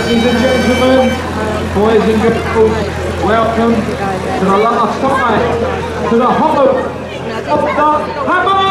Ladies and gentlemen, boys and girls, welcome to the last time to the Hall of the Hammer!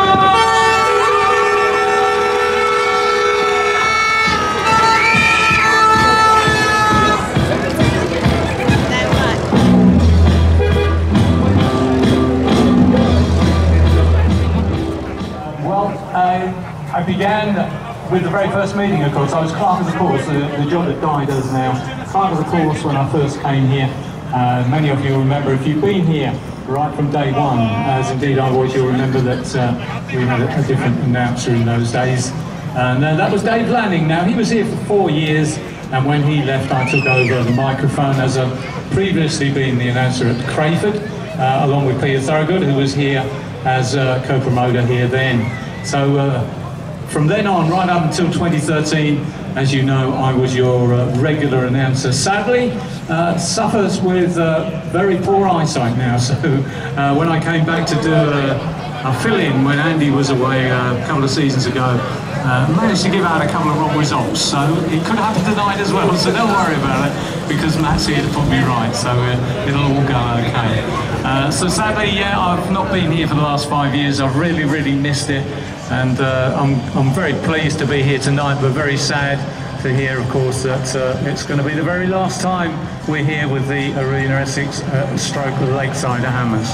I began with the very first meeting, of course. I was clerk of the course, the job that Guy does now. Clerk of the course when I first came here. Many of you remember, if you've been here right from day one, as indeed I was, you'll remember that we had a different announcer in those days. And that was Leigh Lanham. Now, he was here for 4 years, and when he left, I took over the microphone as a previously been the announcer at Crayford, along with Peter Thorogood, who was here as co-promoter here then. So from then on, right up until 2013, as you know, I was your regular announcer. Sadly, suffers with very poor eyesight now, so when I came back to do a fill-in when Andy was away a couple of seasons ago, managed to give out a couple of wrong results, so it could happen tonight as well, so don't worry about it, because Matt's here to put me right, so it'll all go okay. So sadly, yeah, I've not been here for the last 5 years. I've really missed it, and I'm very pleased to be here tonight, but very sad to hear, of course, that it's going to be the very last time we're here with the Arena Essex stroke of Lakeside Hammers.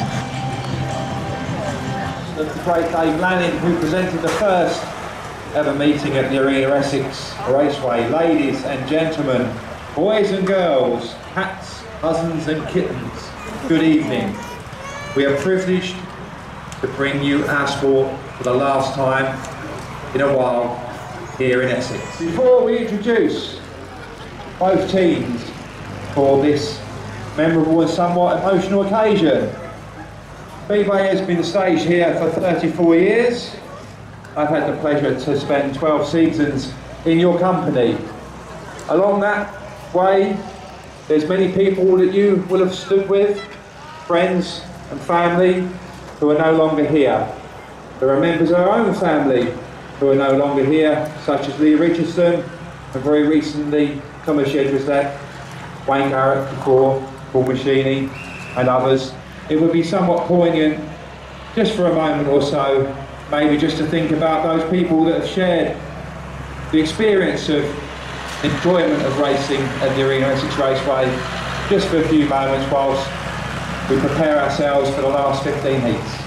The great Leigh Lanham, who presented the first ever meeting at the Arena Essex Raceway. Ladies and gentlemen, boys and girls, cats, cousins and kittens, good evening. We are privileged to bring you our sport for the last time in a while here in Essex. Before we introduce both teams for this memorable and somewhat emotional occasion, Speedway has been staged here for 34 years. I've had the pleasure to spend 12 seasons in your company. Along that way, there's many people that you will have stood with, friends and family who are no longer here. There are members of our own family who are no longer here, such as Lee Richardson, and very recently Thomas Yedrislak, Wayne Garrett before, Paul Machini and others. It would be somewhat poignant, just for a moment or so, maybe just to think about those people that have shared the experience of enjoyment of racing at the Arena Essex Raceway, just for a few moments whilst we prepare ourselves for the last 15 heats.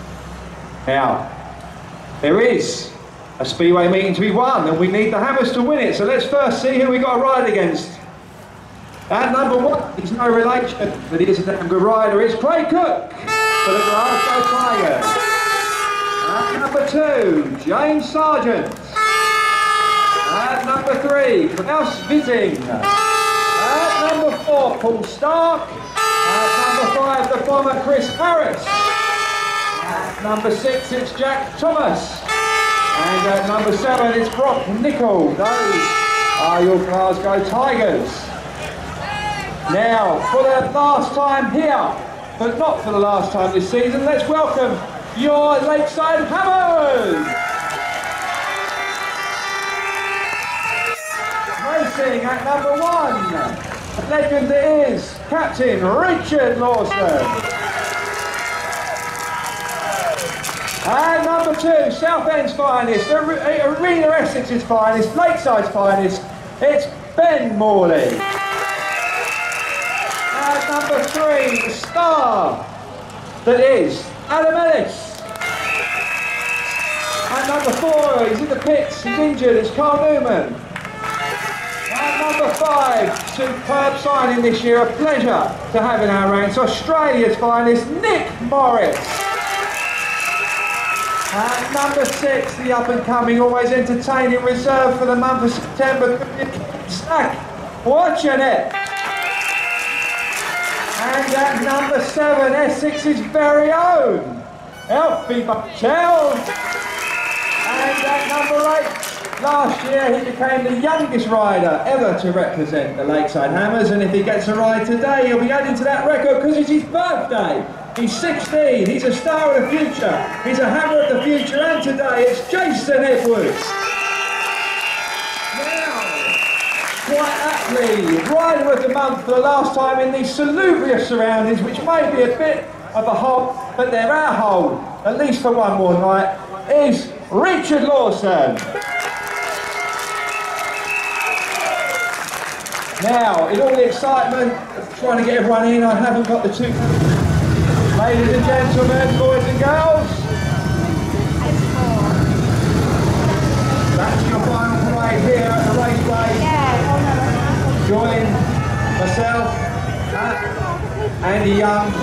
Now, there is a Speedway meeting to be won, and we need the Hammers to win it, so let's first see who we got to ride against. At number 1, he's no relation, but he is a damn good rider, it's Craig Cook for the Glasgow Tigers. At number 2, James Sargent. At number 3, Klaus Witting. At number 4, Paul Stark. At number 5, the bomber Chris Harris. At number 6, it's Jack Thomas. And at number 7, it's Brock Nichol. Those are your Glasgow Tigers. Now, for the last time here, but not for the last time this season, let's welcome your Lakeside Hammers! Racing at number 1, a legend that is Captain Richard Lawson. And number 2, Southend's finest, Arena Essex's finest, Lakeside's finest, it's Ben Morley. At number 3, the star that is Adam Ellis. At number 4, he's in the pits, he's injured, it's Carl Newman. At number 5, superb signing this year, a pleasure to have in our ranks, Australia's finest, Nick Morris. At number 6, the up-and-coming, always entertaining reserve for the month of September, Stack, watching it. And at number 7, Essex's very own, Alfie Buchell. And at number 8, last year he became the youngest rider ever to represent the Lakeside Hammers, and if he gets a ride today, he'll be adding to that record because it's his birthday. He's 16, he's a star of the future, he's a Hammer of the future, and today it's Jason Edwards. Now, quite aptly Rider of the Month for the last time in these salubrious surroundings, which may be a bit of a hole, but they're our hole, at least for one more night, is Richard Lawson. Now, in all the excitement of trying to get everyone in, I haven't got the two. Ladies and gentlemen, boys and girls, that's your final parade here at the Raceway. Join myself, Andy Young.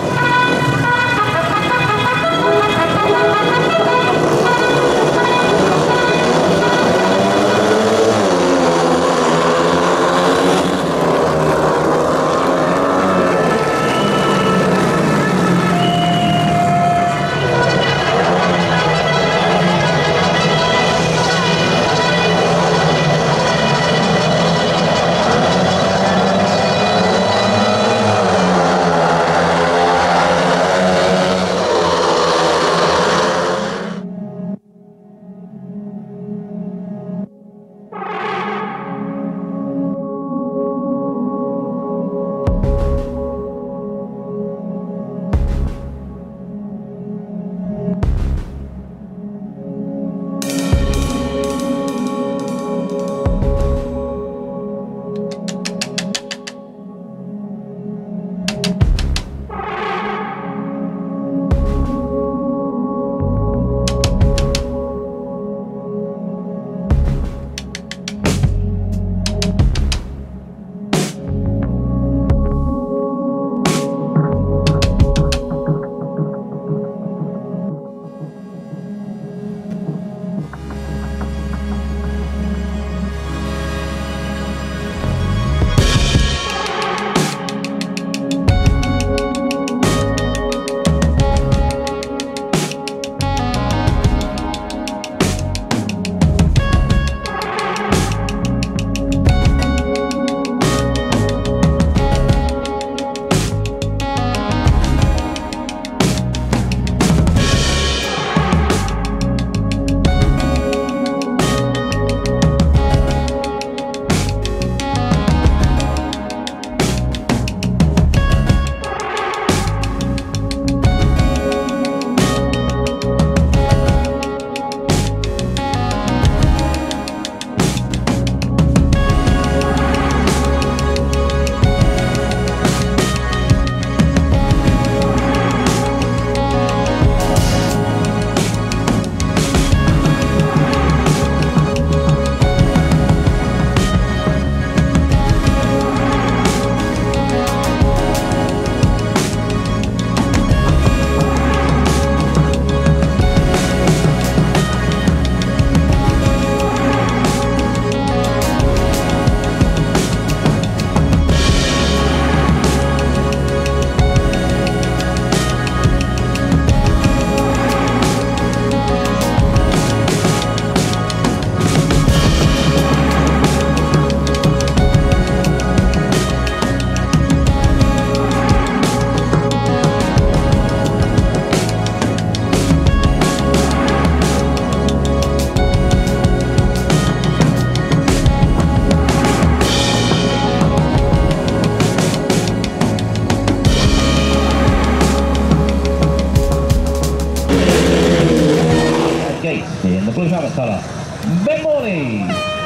In the blue helmet colour, Benmorley.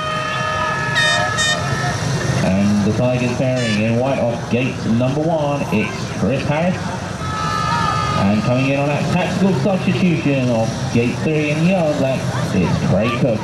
And the Tigers bearing in white off gate number 1, it's Chris Harris. And coming in on that tactical substitution of gate 3 in yellow, it's Craig Cook.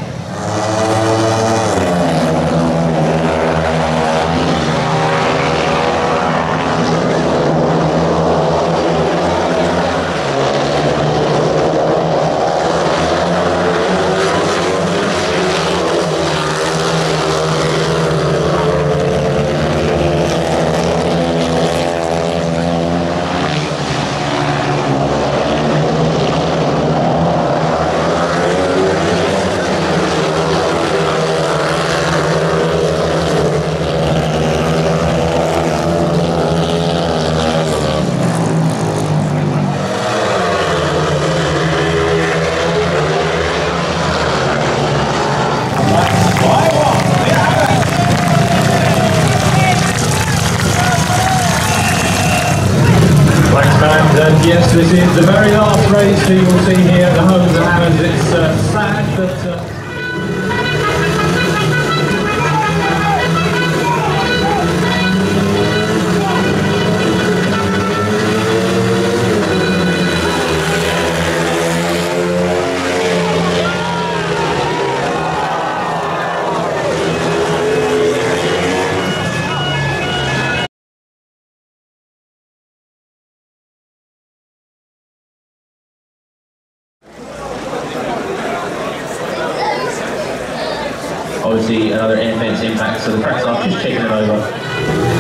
Yes, this is the very last race that you will see here at the home of the Hammers. It's sad, but... Obviously another in-fence impact, so the press are just checking it over.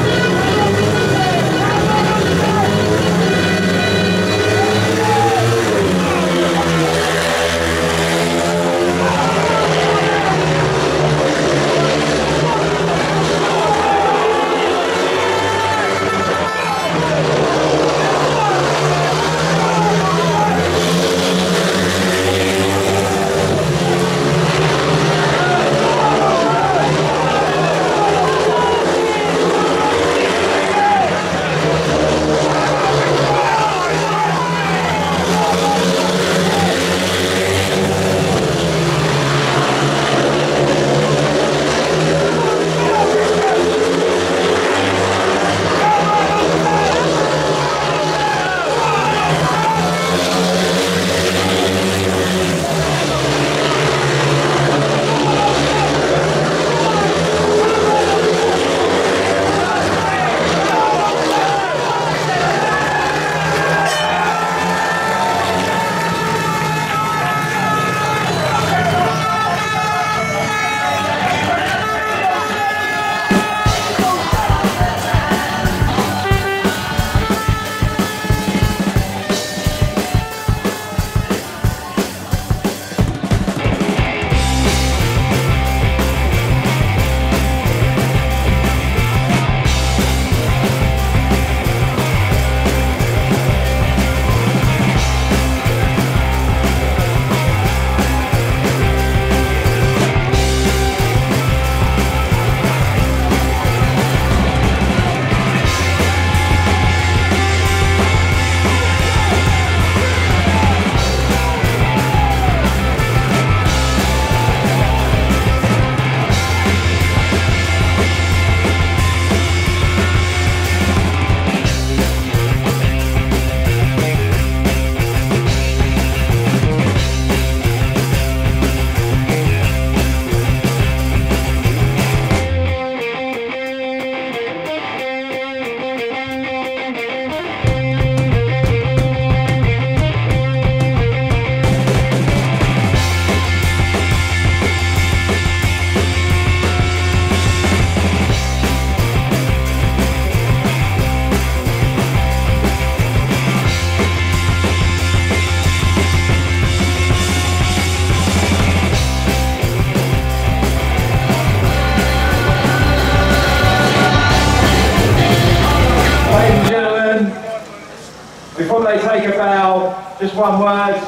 Before they take a bow, just one word.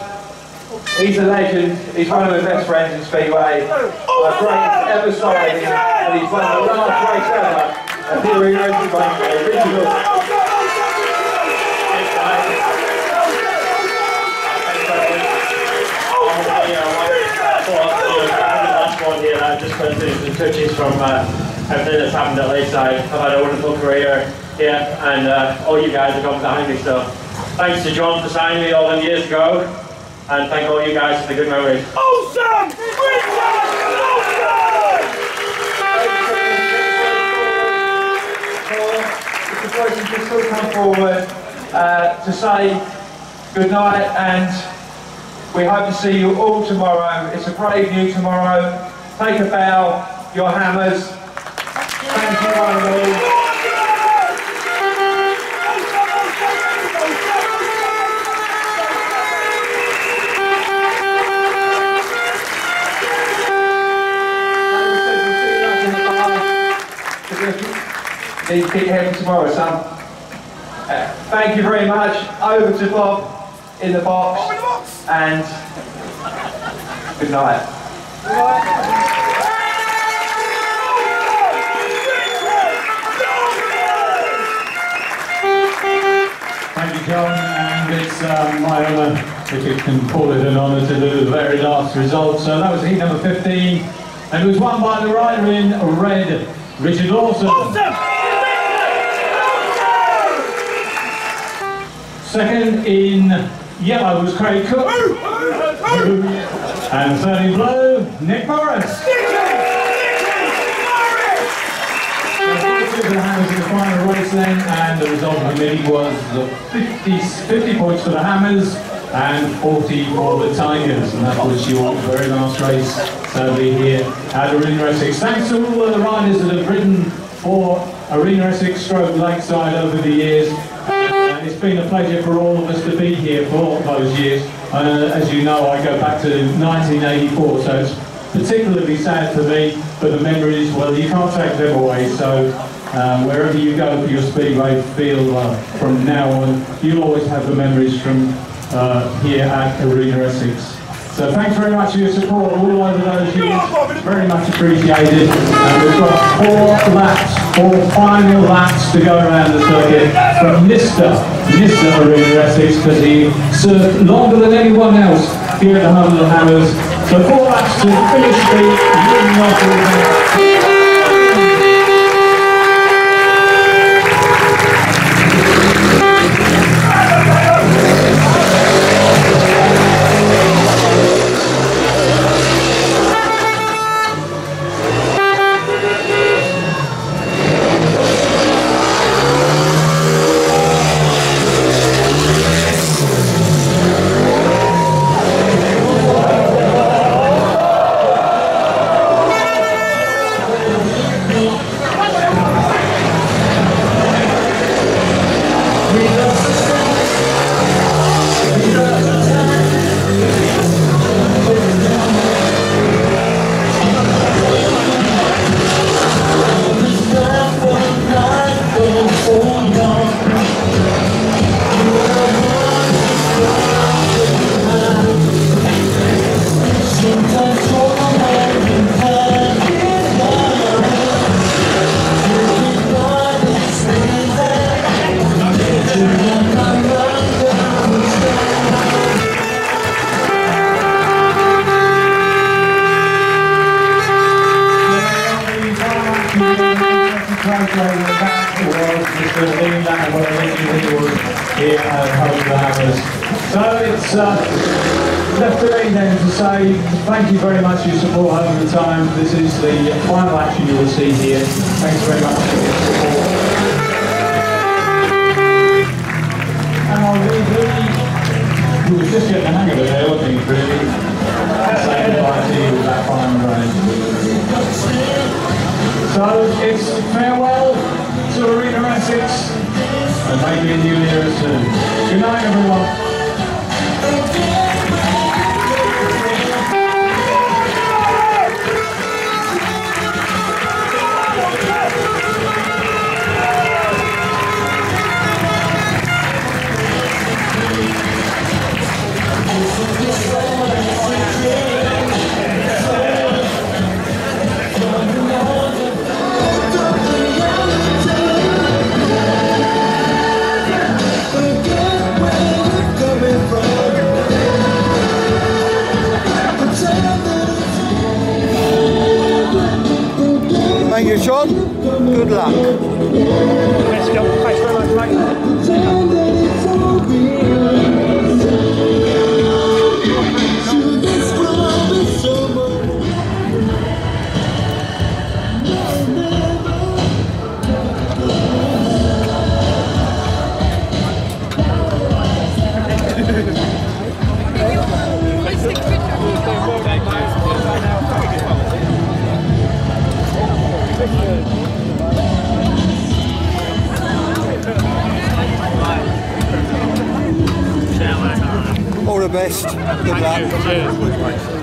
He's a legend. He's one of my best friends in Speedway. My greatest ever signing, and he's won the last race ever at the Arena Essex original. Just going through some touches from everything that's happened at Lakeside. I've had a wonderful career here, and all you guys have come behind me, so thanks to John for signing me all them years ago, and thank all you guys for the good memories. Awesome! Mr. Person can still come forward to say good night, and we hope to see you all tomorrow. It's a brave new tomorrow. Take a bow, your Hammers. Thank you, one and all. Need to keep heading tomorrow, son. Thank you very much. Over to Bob in the box, and good night. Thank you, John, and it's it's my honour, if you can call it an honour, to do the very last result. So that was heat number 15, and it was won by the rider in red, Richard Lawson. Awesome. Second in yellow was Craig Cook. And third in blue, Nick Morris. The Hammers in the final race then, and the result of the meeting was 50 points for the Hammers and 40 for the Tigers, and that was your very last race sadly here at Arena Essex. Thanks to all of the riders that have ridden for Arena Essex stroke Lakeside over the years. It's been a pleasure for all of us to be here for all those years. As you know, I go back to 1984, so it's particularly sad for me, but the memories, well, you can't take them away. So wherever you go for your speedway feel from now on, you'll always have the memories from here at Arena Essex. So thanks very much for your support all over those years, very much appreciated. And we've got 4 final laps to go around the circuit from Mr. Arena Essex, because he served longer than anyone else here at the home of the Hammers. So 4 laps to finish the winning off. Mr. Leigh Lanham, what he was here at home of the Hammers. So it's left to me then to say thank you very much for your support over the time. This is the final action you will see here. Thanks very much for your support. And I'll leave he was just getting the hang of it there, wasn't he, really? Saying goodbye to you with that final race. So it's farewell to Arena Essex, and maybe a new era soon. Good night, everyone. Thank you, Sean. Good luck. Let's go. Thanks very much, mate. All the best. Good luck. Cheers.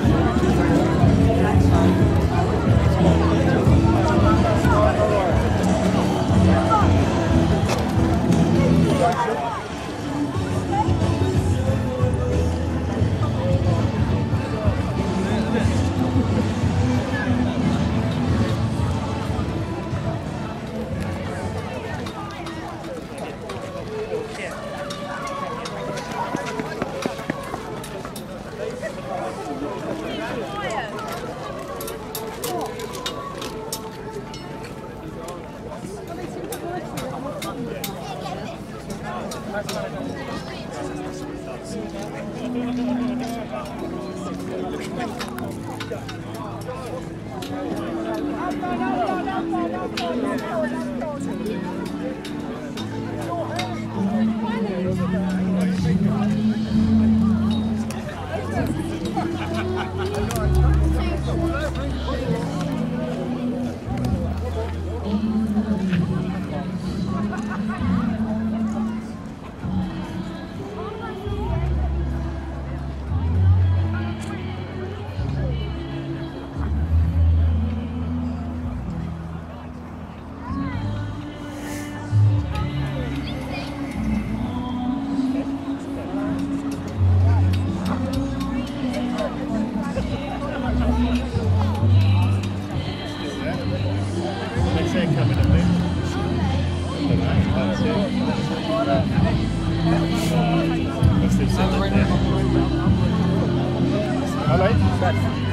Hello.